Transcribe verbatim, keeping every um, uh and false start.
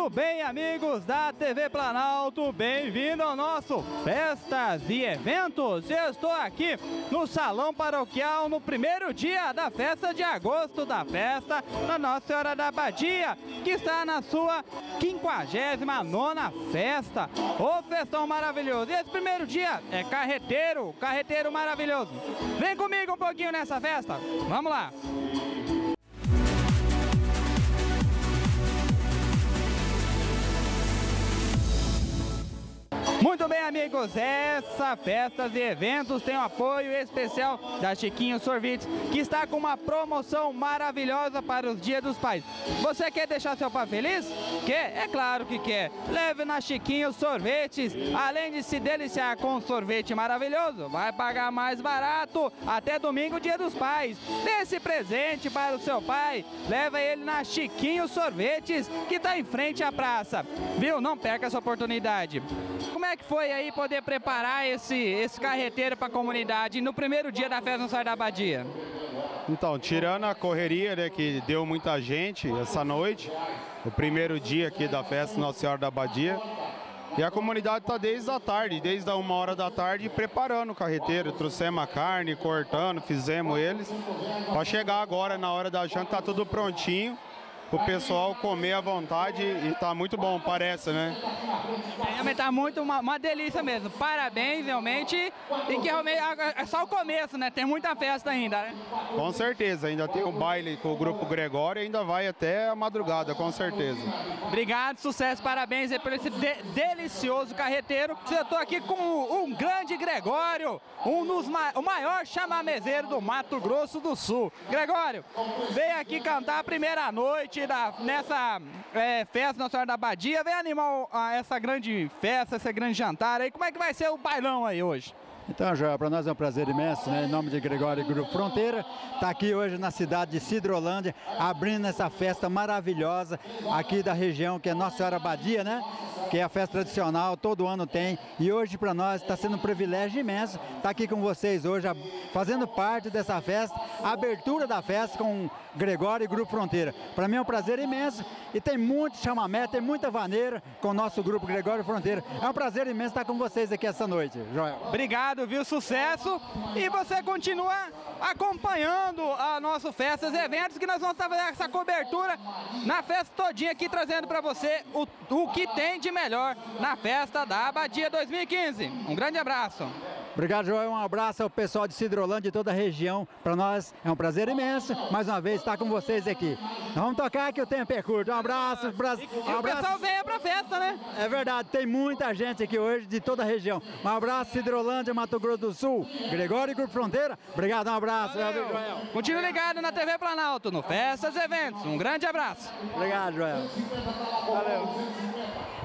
Muito bem, amigos da T V Planalto, bem-vindo ao nosso Festas e Eventos. Eu estou aqui no Salão Paroquial no primeiro dia da festa de agosto, da festa da Nossa Senhora da Abadia, que está na sua quinquagésima nona festa. Ô festão maravilhoso! E esse primeiro dia é carreteiro, carreteiro maravilhoso. Vem comigo um pouquinho nessa festa, vamos lá! Muito bem, amigos, essa Festas e Eventos tem o apoio especial da Chiquinho Sorvetes, que está com uma promoção maravilhosa para os Dias dos Pais. Você quer deixar seu pai feliz? Quer? É claro que quer. Leve na Chiquinho Sorvetes. Além de se deliciar com um sorvete maravilhoso, vai pagar mais barato até domingo, Dia dos Pais. Dê esse presente para o seu pai. Leva ele na Chiquinho Sorvetes, que está em frente à praça. Viu? Não perca essa oportunidade. Como é que foi aí poder preparar esse, esse carreteiro para a comunidade no primeiro dia da festa Nossa Senhora da Abadia? Então, tirando a correria, né, que deu muita gente essa noite, o primeiro dia aqui da festa Nossa Senhora da Abadia, e a comunidade está desde a tarde, desde a uma hora da tarde, preparando o carreteiro. Trouxemos a carne, cortando, fizemos eles, para chegar agora na hora da janta, tá tudo prontinho, o pessoal comer à vontade e tá muito bom, parece, né? Realmente tá muito uma, uma delícia mesmo. Parabéns, realmente. E que realmente é só o começo, né? Tem muita festa ainda, né? Com certeza, ainda tem o baile com o Grupo Gregório e ainda vai até a madrugada, com certeza. Obrigado, sucesso, parabéns aí por esse de delicioso carreteiro. Eu tô aqui com um grande Gregório, um dos ma o maior chamamezeiro do Mato Grosso do Sul. Gregório, vem aqui cantar a primeira noite da, nessa é, festa Nossa Senhora da Abadia. Vem animar a, essa grande festa, esse grande jantar aí. Como é que vai ser o bailão aí hoje? Então, Joel, para nós é um prazer imenso, né? Em nome de Gregório e Grupo Fronteira, tá aqui hoje na cidade de Sidrolândia, abrindo essa festa maravilhosa aqui da região, que é Nossa Senhora Abadia, né? Que é a festa tradicional, todo ano tem, e hoje para nós está sendo um privilégio imenso estar aqui com vocês hoje, fazendo parte dessa festa, a abertura da festa com Gregório e Grupo Fronteira. Para mim é um prazer imenso e tem muito chamamé, tem muita vaneira com o nosso Grupo Gregório e Fronteira. É um prazer imenso estar com vocês aqui essa noite, Joel. Obrigado, viu? Sucesso! E você continua acompanhando a nossa Festas e Eventos, que nós vamos estar fazendo essa cobertura na festa todinha aqui, trazendo para você o, o que tem de melhor na festa da Abadia dois mil e quinze. Um grande abraço. Obrigado, Joel. Um abraço ao pessoal de Sidrolândia e toda a região. Para nós é um prazer imenso, mais uma vez, estar com vocês aqui. Nós vamos tocar que o tempo é curto. Um abraço. Bra... E, um e abraço. o pessoal veio pra festa, né? É verdade, tem muita gente aqui hoje de toda a região. Um abraço, Sidrolândia, Mato Grosso do Sul. Gregório e Grupo Fronteira. Obrigado, um abraço. Valeu. Joel. Continue ligado na T V Planalto, no Festas e Eventos. Um grande abraço. Obrigado, Joel. Valeu.